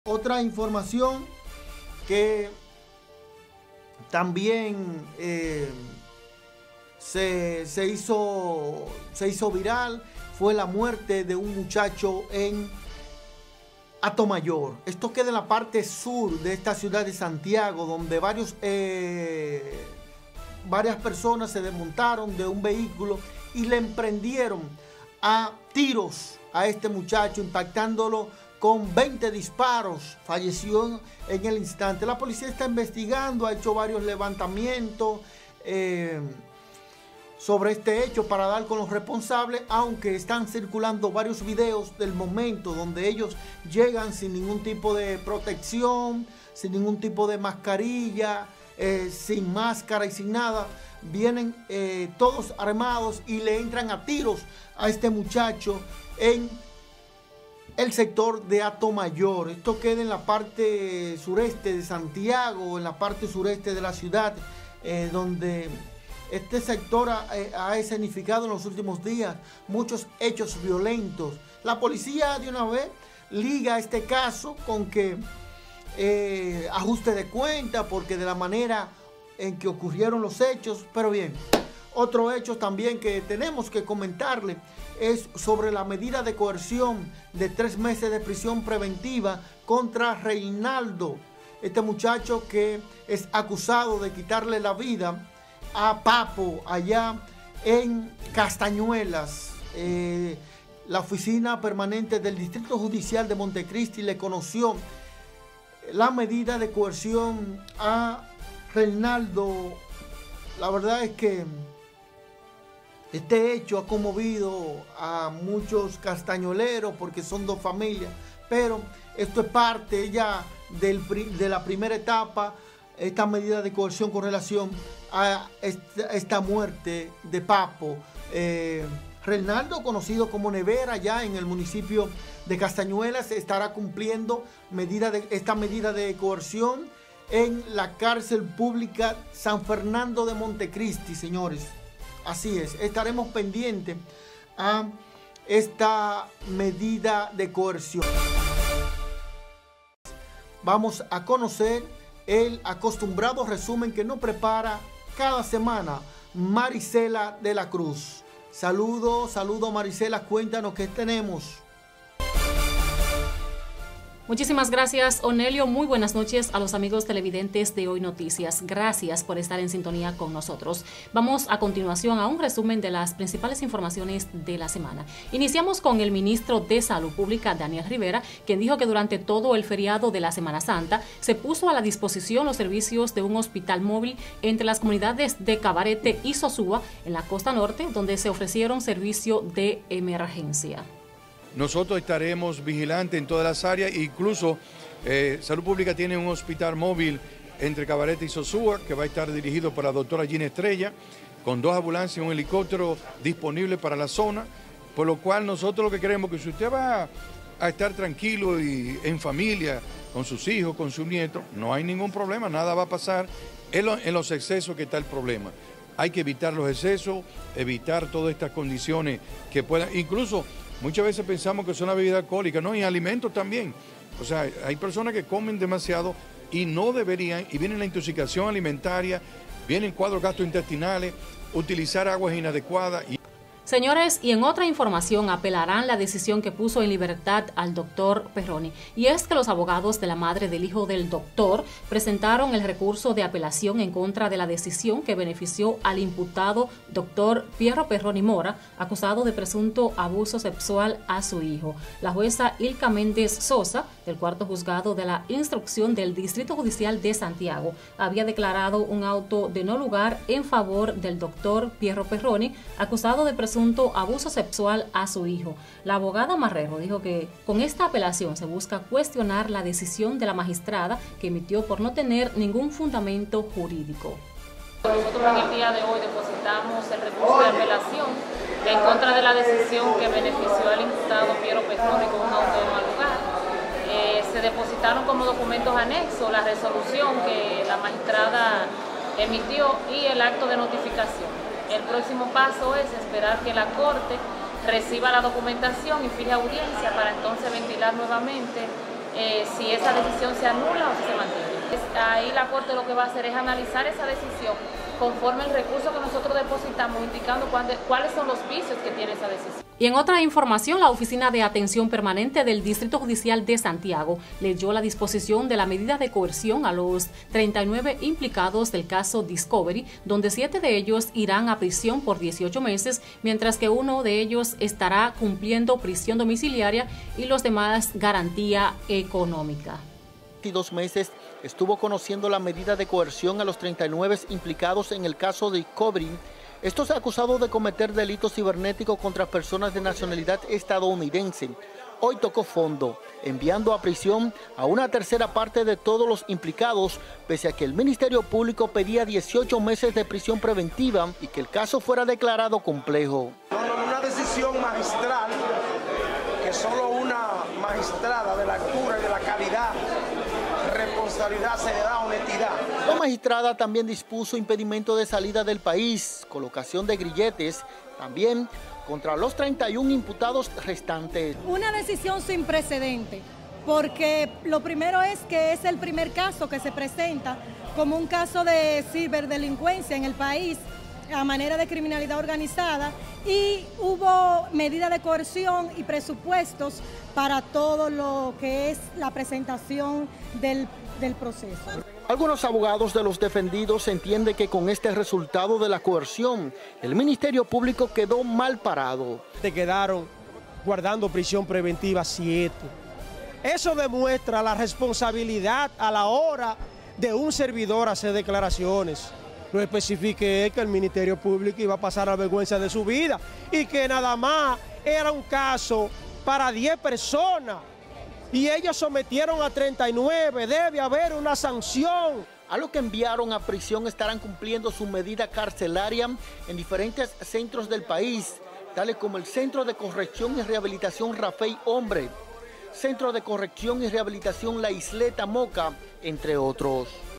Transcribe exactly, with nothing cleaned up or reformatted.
Otra información que también eh, se, se, hizo, se hizo viral fue la muerte de un muchacho en Atomayor. Esto queda en la parte sur de esta ciudad de Santiago, donde varios, eh, varias personas se desmontaron de un vehículo y le emprendieron a tiros a este muchacho, impactándolo con veinte disparos. Falleció en el instante. La policía está investigando, ha hecho varios levantamientos eh, sobre este hecho para dar con los responsables, aunque están circulando varios videos del momento donde ellos llegan sin ningún tipo de protección, sin ningún tipo de mascarilla, eh, sin máscara y sin nada. Vienen eh, todos armados y le entran a tiros a este muchacho en el sector de Atomayor. Esto queda en la parte sureste de Santiago, en la parte sureste de la ciudad, eh, donde este sector ha, eh, ha escenificado en los últimos días muchos hechos violentos. La policía de una vez liga este caso con que eh, ajuste de cuenta, porque de la manera en que ocurrieron los hechos. Pero bien, otro hecho también que tenemos que comentarle es sobre la medida de coerción de tres meses de prisión preventiva contra Reinaldo, este muchacho que es acusado de quitarle la vida a Papo allá en Castañuelas. Eh, la oficina permanente del Distrito Judicial de Montecristi le conoció la medida de coerción a Reinaldo. La verdad es que este hecho ha conmovido a muchos castañoleros porque son dos familias, pero esto es parte ya del, de la primera etapa, esta medida de coerción con relación a esta, esta muerte de Papo. Eh, Reinaldo, conocido como Nevera, ya en el municipio de Castañuelas, estará cumpliendo medida de, esta medida de coerción en la cárcel pública San Fernando de Montecristi, señores. Así es, estaremos pendientes a esta medida de coerción. Vamos a conocer el acostumbrado resumen que nos prepara cada semana Marisela de la Cruz. Saludos, saludos Marisela, cuéntanos qué tenemos. Muchísimas gracias, Onelio. Muy buenas noches a los amigos televidentes de Hoy Noticias. Gracias por estar en sintonía con nosotros. Vamos a continuación a un resumen de las principales informaciones de la semana. Iniciamos con el ministro de Salud Pública, Daniel Rivera, quien dijo que durante todo el feriado de la Semana Santa se puso a la disposición los servicios de un hospital móvil entre las comunidades de Cabarete y Sosúa, en la costa norte, donde se ofrecieron servicio de emergencia. Nosotros estaremos vigilantes en todas las áreas, incluso eh, Salud Pública tiene un hospital móvil entre Cabarete y Sosúa que va a estar dirigido por la doctora Gina Estrella, con dos ambulancias y un helicóptero disponible para la zona, por lo cual nosotros lo que queremos es que si usted va a estar tranquilo y en familia, con sus hijos, con sus nietos, no hay ningún problema, nada va a pasar, en, lo, en los excesos que está el problema. Hay que evitar los excesos, evitar todas estas condiciones que puedan, incluso muchas veces pensamos que son una bebida alcohólica, no, y alimentos también. O sea, hay personas que comen demasiado y no deberían, y viene la intoxicación alimentaria, vienen cuadros gastrointestinales, utilizar aguas inadecuadas. Y Señores, y en otra información apelarán la decisión que puso en libertad al doctor Perroni. Y es que los abogados de la madre del hijo del doctor presentaron el recurso de apelación en contra de la decisión que benefició al imputado doctor Piero Perroni Mora, acusado de presunto abuso sexual a su hijo. La jueza Ilka Méndez Sosa, del cuarto juzgado de la instrucción del Distrito Judicial de Santiago, había declarado un auto de no lugar en favor del doctor Piero Perroni, acusado de presunto abuso sexual a su hijo. La abogada Marrero dijo que con esta apelación se busca cuestionar la decisión de la magistrada que emitió por no tener ningún fundamento jurídico. Nosotros en el día de hoy depositamos el recurso de apelación en contra de la decisión que benefició al imputado Piero Perroni con un auto de mal lugar. Eh, se depositaron como documentos anexos la resolución que la magistrada emitió y el acto de notificación. El próximo paso es esperar que la Corte reciba la documentación y fije audiencia para entonces ventilar nuevamente eh, si esa decisión se anula o si se mantiene. Ahí la Corte lo que va a hacer es analizar esa decisión conforme el recurso que nosotros depositamos, indicando cuáles son los vicios que tiene esa decisión. Y en otra información, la Oficina de Atención Permanente del Distrito Judicial de Santiago leyó la disposición de la medida de coerción a los treinta y nueve implicados del caso Discovery, donde siete de ellos irán a prisión por dieciocho meses, mientras que uno de ellos estará cumpliendo prisión domiciliaria y los demás garantía económica. veintidós meses estuvo conociendo la medida de coerción a los treinta y nueve implicados en el caso de Discovery. Estos acusados de cometer delitos cibernéticos contra personas de nacionalidad estadounidense. Hoy tocó fondo, enviando a prisión a una tercera parte de todos los implicados, pese a que el Ministerio Público pedía dieciocho meses de prisión preventiva y que el caso fuera declarado complejo. No, no, una decisión magistral que solo una magistrada de la altura y de la calidad, responsabilidad, seriedad, honestidad. La magistrada también dispuso impedimento de salida del país, colocación de grilletes, también contra los treinta y uno imputados restantes. Una decisión sin precedente, porque lo primero es que es el primer caso que se presenta como un caso de ciberdelincuencia en el país a manera de criminalidad organizada, y hubo medidas de coerción y presupuestos para todo lo que es la presentación del, del proceso. Algunos abogados de los defendidos entienden que con este resultado de la coerción, el Ministerio Público quedó mal parado. Te quedaron guardando prisión preventiva siete. Eso demuestra la responsabilidad a la hora de un servidor hacer declaraciones. Lo especifiqué que el Ministerio Público iba a pasar la vergüenza de su vida y que nada más era un caso para diez personas y ellos sometieron a treinta y nueve, debe haber una sanción. A los que enviaron a prisión estarán cumpliendo su medida carcelaria en diferentes centros del país, tales como el Centro de Corrección y Rehabilitación Rafael Hombre, Centro de Corrección y Rehabilitación La Isleta Moca, entre otros.